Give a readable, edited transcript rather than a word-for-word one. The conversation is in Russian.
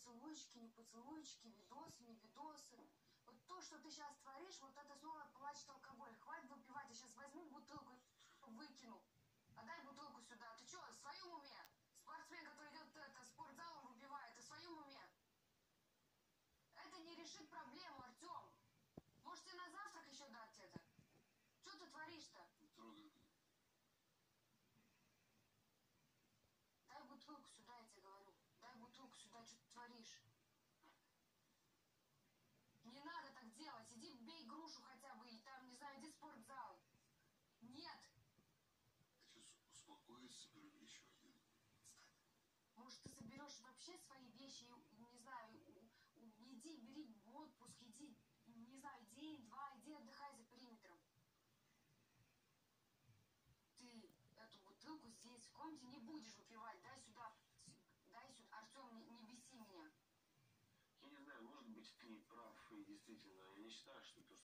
поцелуйчики, не поцелуйчики, видосы, не видосы. Вот то, что ты сейчас творишь, вот это снова плачет алкоголь. Хватит выпивать, я сейчас возьму бутылку и выкину. Отдай бутылку сюда. Ты что, в своем уме? Спортсмен, который идет спортзал, он выпивает. Ты в своем уме? Это не решит проблему, Артем. Может, тебе на завтрак еще дать это? Что ты творишь-то? Не трогай меня. Дай бутылку сюда, я тебе говорю. Дай бутылку сюда, что ты творишь? Не надо так делать. Иди бей грушу хотя бы, и там, не знаю, иди в спортзал. Нет. Я сейчас успокоюсь, соберу вещи, уеду. Отстань. Может, ты соберешь вообще свои вещи, не знаю, иди, бери в отпуск, иди, не знаю, день-два, иди отдыхай за периметром. Ты эту бутылку здесь, в комнате, не будешь выпивать. Дай сюда. Дай сюда. Артем, не беси меня. Я не знаю, может быть, ты прав, и действительно, я не считаю, что то,